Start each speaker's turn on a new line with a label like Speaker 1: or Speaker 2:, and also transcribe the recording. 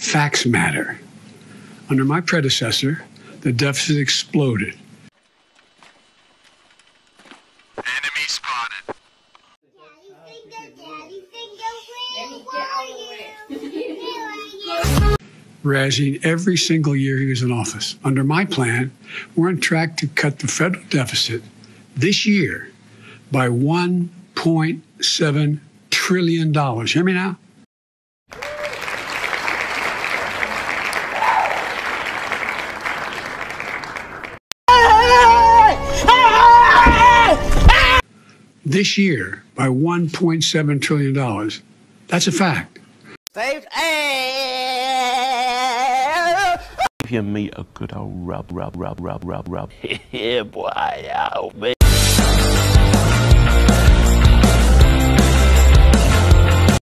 Speaker 1: facts matter. Under my predecessor, the deficit exploded.
Speaker 2: Enemy spotted.
Speaker 1: Razzing every single year he was in office. Under my plan, we're on track to cut the federal deficit this year by $1.7 trillion. Hear me now? This year by $1.7 trillion. That's a fact.
Speaker 3: Saved.
Speaker 4: Give me a good old rub. Yeah, boy, oh, man.